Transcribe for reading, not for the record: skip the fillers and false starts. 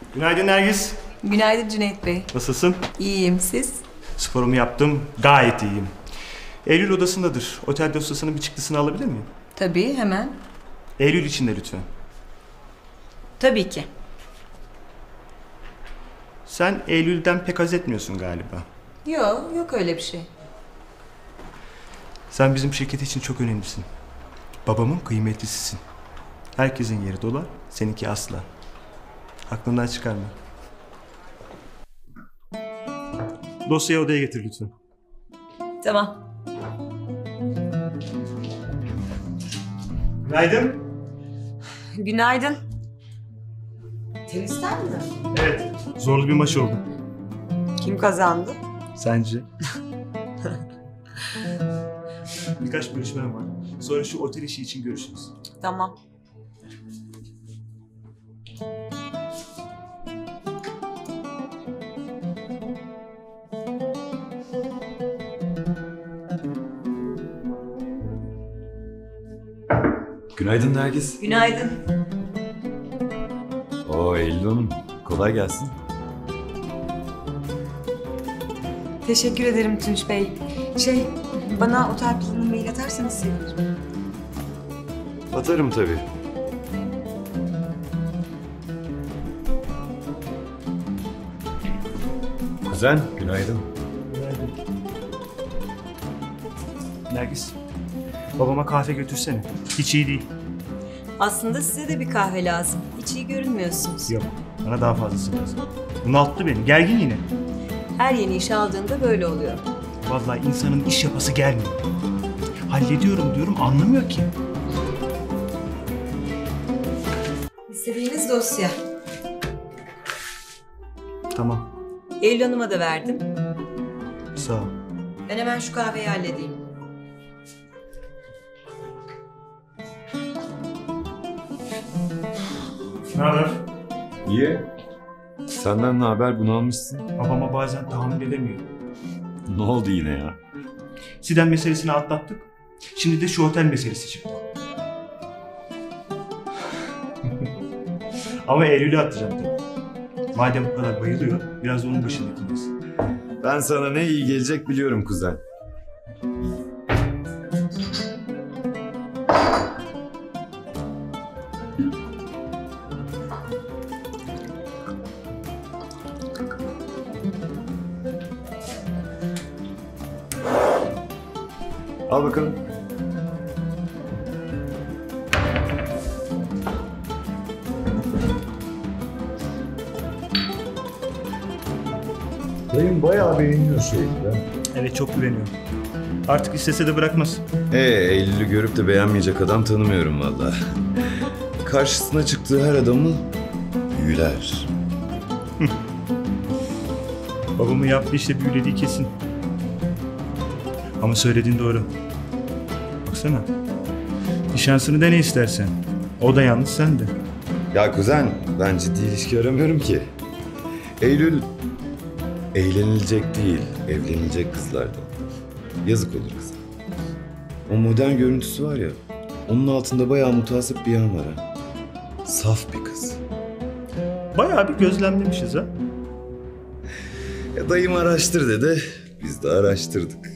Günaydın Nergis. Günaydın Cüneyt Bey. Nasılsın? İyiyim, siz? Sporumu yaptım. Gayet iyiyim. Eylül odasındadır. Otel dosyasının bir çıktısını alabilir miyim? Tabii, hemen. Eylül için de lütfen. Tabii ki. Sen Eylül'den pek haz etmiyorsun galiba. Yok öyle bir şey. Sen bizim şirket için çok önemlisin. Babamın kıymetlisisin. Herkesin yeri dolar, seninki asla. Aklından çıkarma. Dosyayı odaya getir lütfen. Tamam. Günaydın. Günaydın. Tenisten mi? Evet, zorlu bir maç oldu. Kim kazandı? Sence? Birkaç görüşmem var. Sonra şu otel işi için görüşürüz. Tamam. Günaydın Nergis. Günaydın. Oo Eylül Hanım, kolay gelsin. Teşekkür ederim Tunç Bey. Bana otel planını mail atarsanız sevinirim. Atarım tabii. Kuzen, günaydın. Günaydın. Nergis, babama kahve götürsene. Hiç iyi değil. Aslında size de bir kahve lazım. Hiç iyi görünmüyorsunuz. Yok, bana daha fazlası lazım. Bunalttı beni, gergin yine. Her yeni iş aldığında böyle oluyor. Vallahi insanın iş yapası gelmiyor. Hallediyorum diyorum, anlamıyor ki. İstediğiniz dosya. Tamam, Eylül Hanım'a da verdim. sağ ol. Ben hemen şu kahveyi halledeyim. Ne haber? İyi. Senden ne haber, bunu almışsın? Babama bazen tahammül edemiyorum. Ne oldu yine ya? Siden meselesini atlattık. Şimdi de şu otel meselesi çıktı. Ama Eylül'ü atacağım tabii. Madem bu kadar bayılıyor, biraz da onun başında dinlesin. Ben sana ne iyi gelecek biliyorum kuzen. Al bakalım. Dayım bayağı beğeniyor şeyden. Evet, çok güveniyorum. Artık istese de bırakmaz. Eylül'ü görüp de beğenmeyecek adam tanımıyorum vallahi. Karşısına çıktığı her adamı büyüler. Babamın yaptığı işte büyülediği kesin. Ama söylediğin doğru. Baksana. Bir şansını dene istersen. O da yalnız, sen de. Ya kuzen, ben ciddi ilişki aramıyorum ki. Eylül eğlenilecek değil, evlenilecek kızlardan. Yazık olur kıza. O modern görüntüsü var ya, onun altında bayağı mutasip bir yan var ha. Saf bir kız. Bayağı bir gözlemlemişiz ha. Dayım araştır dedi, biz de araştırdık.